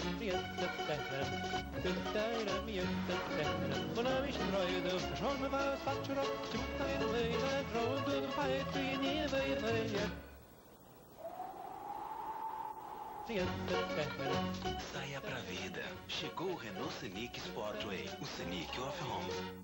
Saia pra vida. Chegou o Renault Scenic Sportway, o Scenic Off-Road.